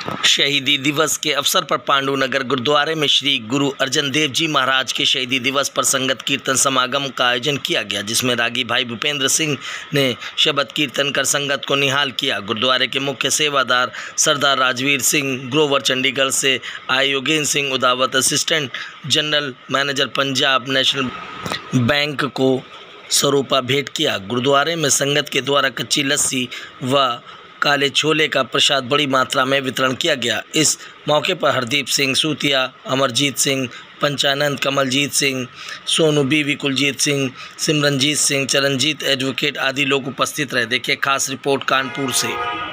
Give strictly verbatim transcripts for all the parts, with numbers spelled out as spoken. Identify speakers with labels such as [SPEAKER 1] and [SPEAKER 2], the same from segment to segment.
[SPEAKER 1] शहीदी दिवस के अवसर पर पांडु नगर गुरुद्वारे में श्री गुरु अर्जन देव जी महाराज के शहीदी दिवस पर संगत कीर्तन समागम का आयोजन किया गया, जिसमें रागी भाई भूपेंद्र सिंह ने शबद कीर्तन कर संगत को निहाल किया। गुरुद्वारे के मुख्य सेवादार सरदार राजवीर सिंह ग्रोवर, चंडीगढ़ से आए Yogendra Singh Udawat, assistant general manager Punjab national bank को स्वरूपा भेंट किया। गुरुद्वारे में संगत के द्वारा कच्ची लस्सी व काले छोले का प्रसाद बड़ी मात्रा में वितरण किया गया। इस मौके पर हरदीप सिंह सूतिया, अमरजीत सिंह, पंचानंद, कमलजीत सिंह, सोनू बीवी, कुलजीत सिंह, सिमरनजीत सिंह, चरणजीत एडवोकेट आदि लोग उपस्थित रहे। देखिए खास रिपोर्ट कानपुर से।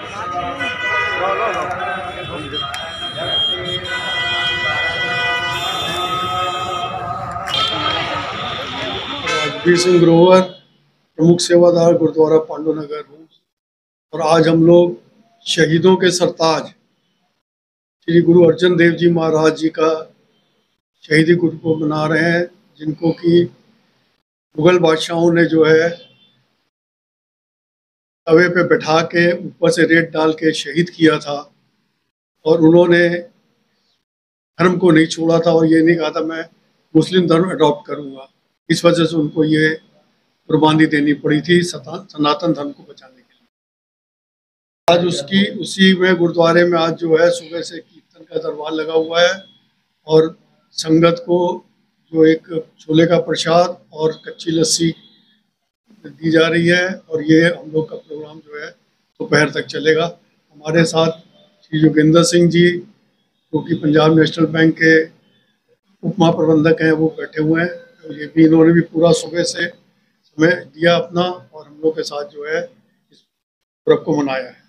[SPEAKER 2] राजवीर सिंह ग्रोवर, प्रमुख सेवादार गुरुद्वारा पांडु नगर हूँ, और आज हम लोग शहीदों के सरताज श्री गुरु अर्जन देव जी महाराज जी का शहीदी गुरु को मना रहे हैं, जिनको कि मुगल बादशाहों ने जो है तवे पे बैठा के ऊपर से रेत डाल के शहीद किया था, और उन्होंने धर्म को नहीं छोड़ा था और ये नहीं कहा था मैं मुस्लिम धर्म अडॉप्ट करूँगा। इस वजह से उनको ये कुर्बानी देनी पड़ी थी सनातन धर्म को बचाने के लिए। आज उसकी उसी में गुरुद्वारे में आज जो है सुबह से कीर्तन का दरबार लगा हुआ है, और संगत को जो एक छोले का प्रसाद और कच्ची लस्सी दी जा रही है, और ये हम लोग का प्रोग्राम जो है दोपहर तक चलेगा। हमारे साथ श्री योगेंद्र सिंह जी, जो कि पंजाब नेशनल बैंक के उप महाप्रबंधक हैं, वो बैठे हुए हैं। तो ये भी इन्होंने भी पूरा सुबह से समय दिया अपना, और हम लोग के साथ जो है इस पर्व को मनाया है।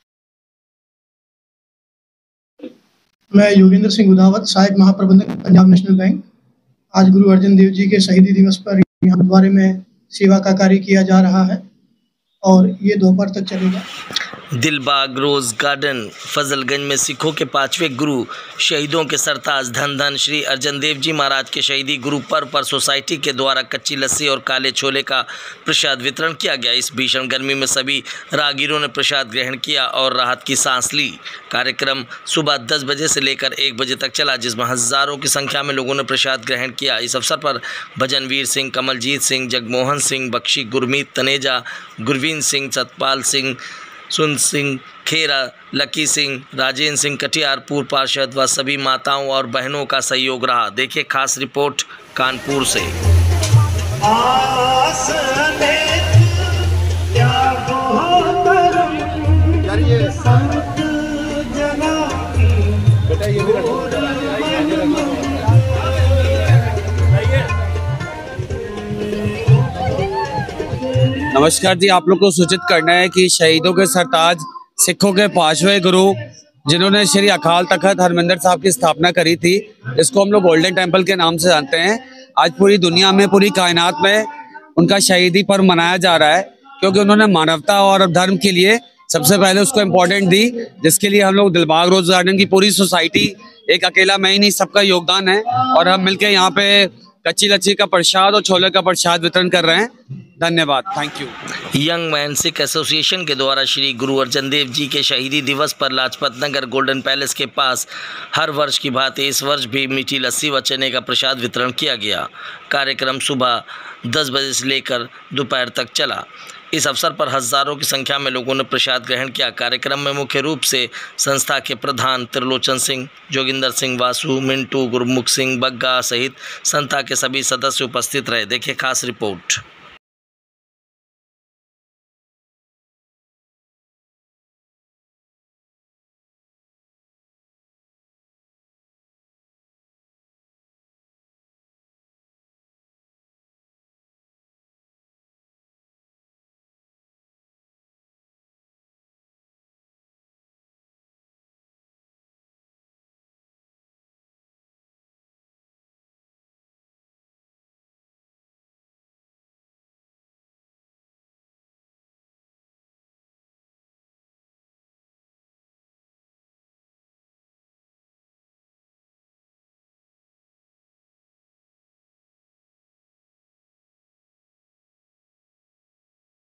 [SPEAKER 3] मैं योगेंद्र सिंह उदावत, सहायक महाप्रबंधक पंजाब नेशनल बैंक। आज गुरु अर्जन देव जी के शहीदी दिवस पर यहाँ गुरुद्वारे में सेवा का कार्य किया जा रहा है, और ये दोपहर तक चलेगा।
[SPEAKER 1] दिलबाग रोज गार्डन फजलगंज में सिखों के पांचवें गुरु शहीदों के सरताज धन धन श्री अर्जन देव जी महाराज के शहीदी गुरु पर्व पर सोसाइटी के द्वारा कच्ची लस्सी और काले छोले का प्रसाद वितरण किया गया। इस भीषण गर्मी में सभी राहगीरों ने प्रसाद ग्रहण किया और राहत की सांस ली। कार्यक्रम सुबह दस बजे से लेकर एक बजे तक चला, जिसमें हजारों की संख्या में लोगों ने प्रसाद ग्रहण किया। इस अवसर पर भजनवीर सिंह, कमलजीत सिंह, जगमोहन सिंह, बख्शी, गुरमीत तनेजा, गुरवीन सिंह, सतपाल सिंह, सुन सिंह खेरा, लकी सिंह, राजेंद्र सिंह कटियार, पूर्व पार्षद व सभी माताओं और बहनों का सहयोग रहा। देखिए खास रिपोर्ट कानपुर से।
[SPEAKER 4] नमस्कार जी, आप लोग को सूचित करना है कि शहीदों के सरताज सिखों के पांचवें गुरु, जिन्होंने श्री अकाल तख्त हरमिंदर साहब की स्थापना करी थी, इसको हम लोग गोल्डन टेम्पल के नाम से जानते हैं। आज पूरी दुनिया में, पूरी कायनात में उनका शहीदी पर्व मनाया जा रहा है, क्योंकि उन्होंने मानवता और धर्म के लिए सबसे पहले उसको इम्पोर्टेंट दी, जिसके लिए हम लोग दिलबाग रोज गार्डन की पूरी सोसाइटी, एक अकेला मैं ही नहीं, सबका योगदान है, और हम मिलकर यहाँ पे कच्ची लच्ची का प्रसाद और छोले का प्रसाद वितरण कर रहे हैं। धन्यवाद, thank you.
[SPEAKER 1] Young man Sikh association के द्वारा श्री गुरु अर्जन देव जी के शहीदी दिवस पर लाजपत नगर गोल्डन पैलेस के पास हर वर्ष की भांति इस वर्ष भी मीठी लस्सी व चने का प्रसाद वितरण किया गया। कार्यक्रम सुबह दस बजे से लेकर दोपहर तक चला। इस अवसर पर हजारों की संख्या में लोगों ने प्रसाद ग्रहण किया। कार्यक्रम में मुख्य रूप से संस्था के प्रधान त्रिलोचन सिंह, जोगिंदर सिंह, वासु, मिंटू, गुरमुख सिंह, बग्गा सहित संस्था के सभी सदस्य उपस्थित रहे। देखिए खास रिपोर्ट।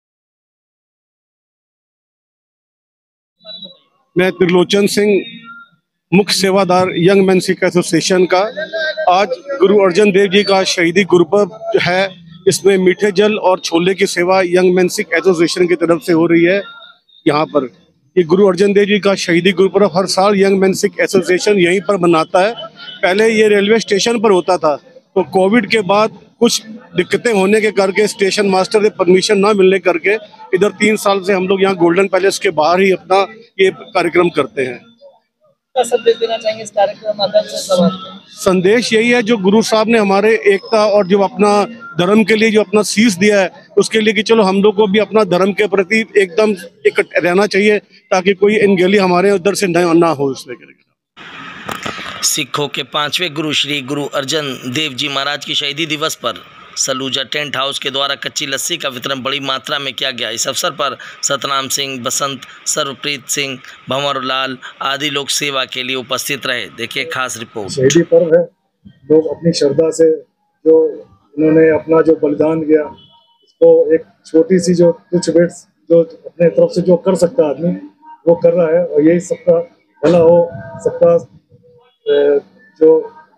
[SPEAKER 5] मैं त्रिलोचन सिंह मुख्य सेवादार यंग मैन सिख एसोसिएशन का आज गुरु अर्जन देव जी का शहीदी गुरुपर्व है। इसमें मीठे जल और छोले की सेवा यंग मैन सिख एसोसिएशन की तरफ से हो रही है। यहाँ पर ये गुरु अर्जन देव जी का शहीदी गुरुपर्व हर साल यंग मैन सिख एसोसिएशन यहीं पर मनाता है। पहले ये रेलवे स्टेशन पर होता था, तो कोविड के बाद कुछ दिक्कतें होने के करके स्टेशन मास्टर से परमिशन ना मिलने करके इधर तीन साल से हम लोग यहाँ गोल्डन पैलेस के बाहर ही अपना ये कार्यक्रम करते हैं।
[SPEAKER 1] क्या संदेश देना चाहेंगे इस कार्यक्रम माध्यम से समाज को?
[SPEAKER 5] संदेश यही है, जो गुरु साहब ने हमारे एकता और जो अपना धर्म के लिए जो अपना शीश दिया है, उसके लिए कि चलो हम लोग को भी अपना धर्म के प्रति एकदम एक रहना चाहिए, ताकि कोई अनगहली हमारे उधर से ना हो। इसलिए
[SPEAKER 1] सिखों के पांचवें गुरु श्री गुरु अर्जन देव जी महाराज की शहीदी दिवस पर सलूजा टेंट हाउस के द्वारा कच्ची लस्सी का वितरण बड़ी मात्रा में किया गया। इस अवसर पर सतनाम सिंह, बसंत, सर्वप्रीत सिंह, भंवर लाल आदि लोग सेवा के लिए उपस्थित रहे। देखिए खास रिपोर्ट।
[SPEAKER 6] शहीदी पर्व है, लोग अपनी श्रद्धा से जो उन्होंने अपना जो बलिदान दिया, उसको एक छोटी सी जो कुछ बेट्स जो अपने तरफ से जो कर सकता आदमी वो कर रहा है, और यही सबका भला हो, सबका जो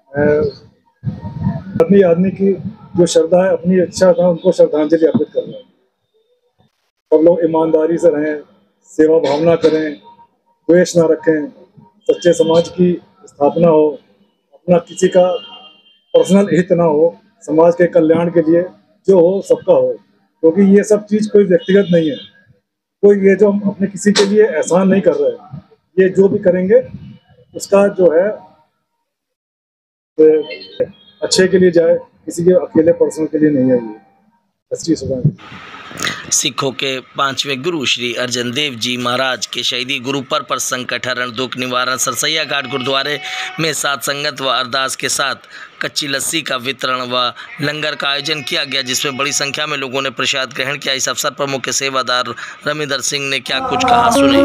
[SPEAKER 6] आदमी आदमी की जो श्रद्धा है, अपनी इच्छा था, उनको श्रद्धांजलि अर्पित करना है। सब लोग ईमानदारी से रहें, सेवा भावना करें, द्वेष ना रखें, सच्चे समाज की स्थापना हो, अपना किसी का पर्सनल हित ना हो, समाज के कल्याण के लिए जो हो सबका हो, क्योंकि ये सब चीज़ कोई व्यक्तिगत नहीं है। कोई ये जो हम अपने किसी के लिए एहसान नहीं कर रहे हैं, ये जो भी करेंगे उसका जो है अच्छे के लिए जाए, किसी के अकेले पर्सन के लिए नहीं है। ये अच्छी सुबह।
[SPEAKER 1] सिखों के पांचवें गुरु श्री अर्जन देव जी महाराज के शहीदी गुरु पर्व पर संकट हरण दुख निवारण सरसैया घाट गुरुद्वारे में सात संगत व अरदास के साथ कच्ची लस्सी का वितरण व लंगर का आयोजन किया गया, जिसमें बड़ी संख्या में लोगों ने प्रसाद ग्रहण किया। इस अवसर पर मुख्य सेवादार रमिंदर सिंह ने क्या कुछ कहा, सुने।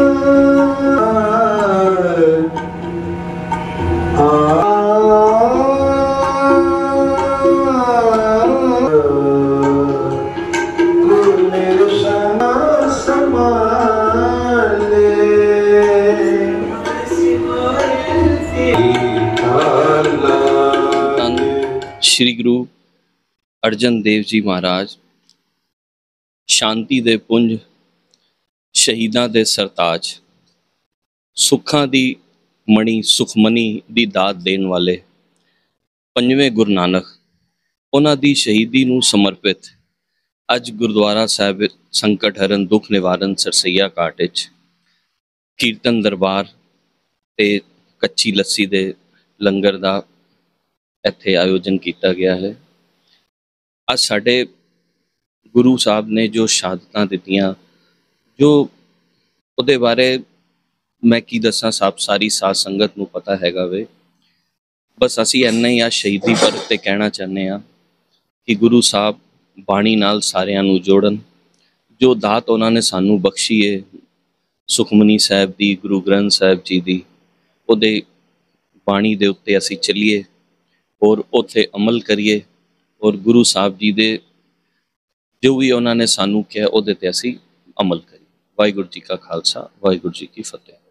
[SPEAKER 7] श्री गुरु अर्जन देव जी महाराज शांति दे पुंज, शहीदां दे सरताज, सुखां दी मणि सुखमनी दी दात देन वाले पंजवें गुरु नानक, उन्हां दी शहीदी नूं समर्पित अज गुरुद्वारा साहिब संकट हरण दुख निवारण सरसैया घाट विच कीर्तन दरबार ते कच्ची लस्सी दे लंगर दा इत्थे आयोजन किया गया है। आज साडे गुरु साहब ने जो शहादतां दित्तियां, जो उहदे बारे मैं की दसां, साहब सारी साध संगत नूं पता हैगा वे। बस असीं इन्ना ही आ शहीदी पर्व ते कहना चाहते हैं कि गुरु साहब बाणी नाल सारियां नूं जोड़न। जो दात उन्होंने सानू बख्शी है सुखमनी साहब दी, गुरु ग्रंथ साहब जी दी, उहदे बाणी दे उत्ते असीं चलीए और उत्थे अमल करिए, और गुरु साहब जी दे जो भी उन्होंने सानू कहा उहदे ते असीं अमल करिए। वाहिगुरू जी का खालसा, वाहिगुरू जी की फतेह।